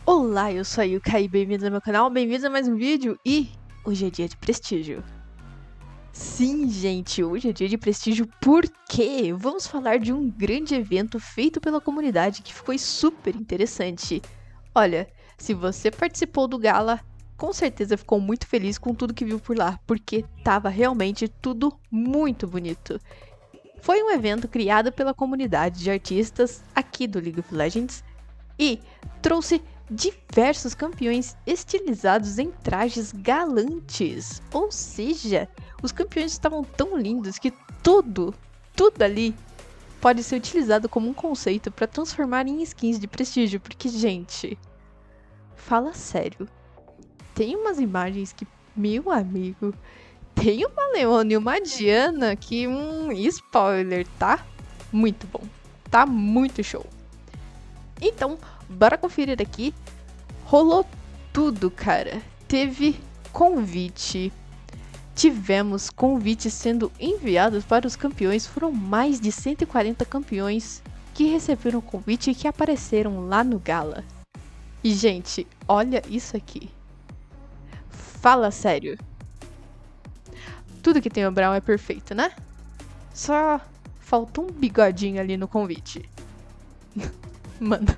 Olá, eu sou a Yuka e bem-vindos ao meu canal, bem-vindos a mais um vídeo e hoje é dia de prestígio. Sim, gente, hoje é dia de prestígio porque vamos falar de um grande evento feito pela comunidade que foi super interessante. Olha, se você participou do Gala, com certeza ficou muito feliz com tudo que viu por lá, porque tava realmente tudo muito bonito. Foi um evento criado pela comunidade de artistas aqui do League of Legends e trouxe diversos campeões estilizados em trajes galantes. Ou seja, os campeões estavam tão lindos que tudo ali pode ser utilizado como um conceito para transformar em skins de prestígio. Porque, gente, fala sério, tem umas imagens que, meu amigo, tem uma Leona e uma Diana que, spoiler, tá muito bom, tá muito show. Então, bora conferir aqui. Rolou tudo, cara. Teve convite. Tivemos convites sendo enviados para os campeões. Foram mais de 140 campeões que receberam o convite e que apareceram lá no Gala. E, gente, olha isso aqui. Fala sério. Tudo que tem o Brown é perfeito, né? Só faltou um bigodinho ali no convite. Mano.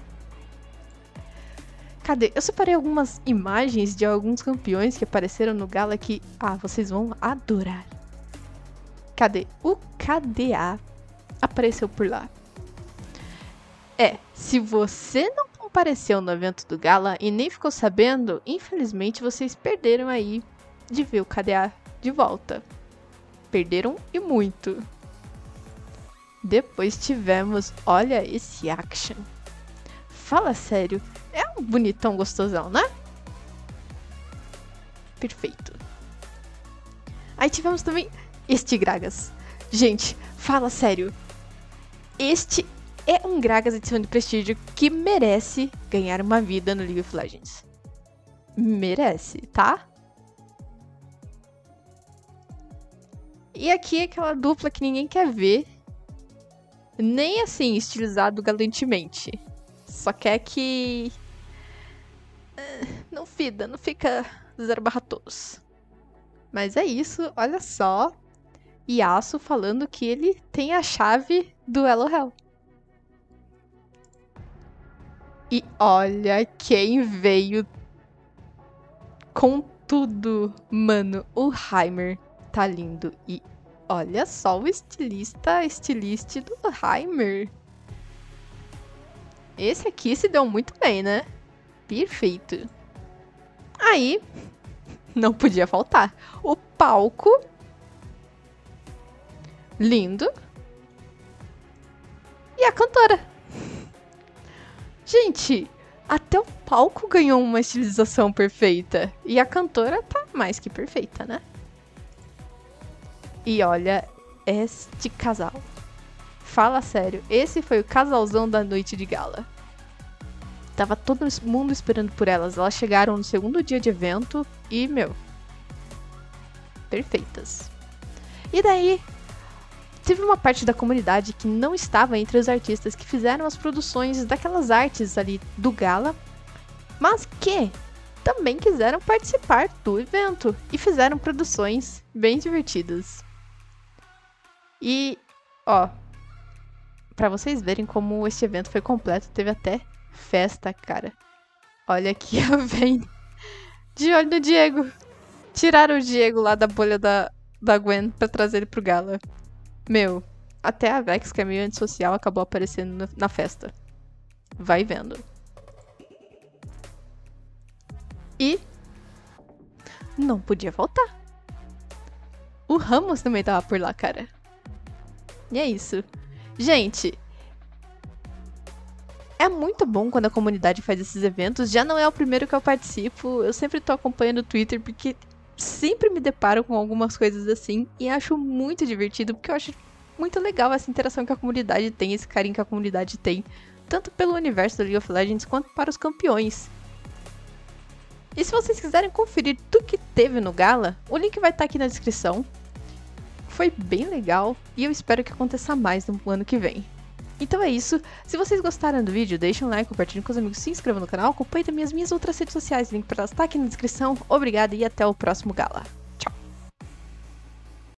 Cadê? Eu separei algumas imagens de alguns campeões que apareceram no Gala que, vocês vão adorar. Cadê? O KDA apareceu por lá. Se você não compareceu no evento do Gala e nem ficou sabendo, infelizmente vocês perderam aí de ver o KDA de volta. Perderam e muito. Depois tivemos, olha esse action. Fala sério, é um bonitão gostosão, né? Perfeito. Aí tivemos também este Gragas. Gente, fala sério. Este é um Gragas edição de prestígio que merece ganhar uma vida no League of Legends. Merece, tá? E aqui é aquela dupla que ninguém quer ver. Nem assim, estilizado galantemente. Só quer que não fica 0/todos. Mas é isso, olha só. Yasuo falando que ele tem a chave do Elo Hell. E olha quem veio com tudo, mano. O Heimer tá lindo. E olha só o estilista do Heimer. Esse aqui se deu muito bem, né? Perfeito. Aí, não podia faltar. O palco. Lindo. E a cantora. Gente, até o palco ganhou uma estilização perfeita. E a cantora tá mais que perfeita, né? E olha este casal. Fala sério, esse foi o casalzão da noite de Gala. Tava todo mundo esperando por elas. Elas chegaram no segundo dia de evento e, perfeitas. E daí, teve uma parte da comunidade que não estava entre os artistas que fizeram as produções daquelas artes ali do Gala, mas que também quiseram participar do evento e fizeram produções bem divertidas. E, pra vocês verem como esse evento foi completo, teve até festa, cara. Olha aqui a Vayne de olho no Diego. Tiraram o Diego lá da bolha da Gwen pra trazer ele pro Gala. Até a Vex, que é meio antissocial, acabou aparecendo na festa. Vai vendo. E não podia faltar. O Ramos também tava por lá, cara. E é isso. Gente, é muito bom quando a comunidade faz esses eventos. Já não é o primeiro que eu participo. Eu sempre tô acompanhando o Twitter porque sempre me deparo com algumas coisas assim. E acho muito divertido porque eu acho muito legal essa interação que a comunidade tem, esse carinho que a comunidade tem. Tanto pelo universo do League of Legends quanto para os campeões. E se vocês quiserem conferir tudo que teve no Gala, o link vai estar aqui na descrição. Foi bem legal e eu espero que aconteça mais no ano que vem. Então é isso. Se vocês gostaram do vídeo, deixem um like, compartilhem com os amigos, se inscrevam no canal, acompanhem também as minhas outras redes sociais. O link para elas tá aqui na descrição. Obrigada e até o próximo Gala.